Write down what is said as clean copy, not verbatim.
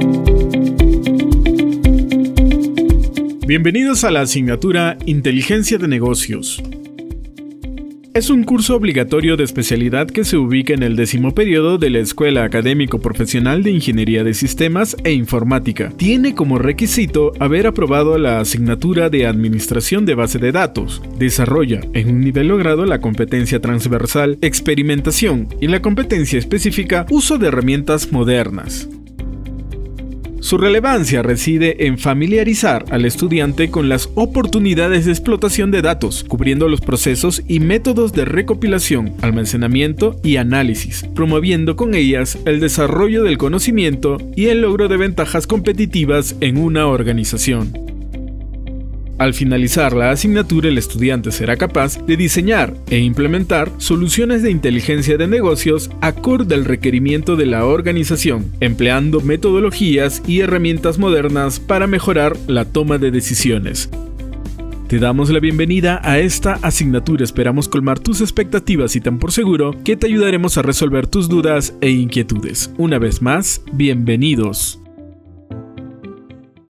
Bienvenidos a la asignatura Inteligencia de Negocios. Es un curso obligatorio de especialidad que se ubica en el 10º periodo de la Escuela Académico Profesional de Ingeniería de Sistemas e Informática. Tiene como requisito haber aprobado la asignatura de Administración de Base de Datos. Desarrolla en un nivel logrado la competencia transversal Experimentación y la competencia específica Uso de herramientas modernas. Su relevancia reside en familiarizar al estudiante con las oportunidades de explotación de datos, cubriendo los procesos y métodos de recopilación, almacenamiento y análisis, promoviendo con ellas el desarrollo del conocimiento y el logro de ventajas competitivas en una organización. Al finalizar la asignatura, el estudiante será capaz de diseñar e implementar soluciones de inteligencia de negocios acorde al requerimiento de la organización, empleando metodologías y herramientas modernas para mejorar la toma de decisiones. Te damos la bienvenida a esta asignatura, esperamos colmar tus expectativas y tan por seguro que te ayudaremos a resolver tus dudas e inquietudes. Una vez más, bienvenidos.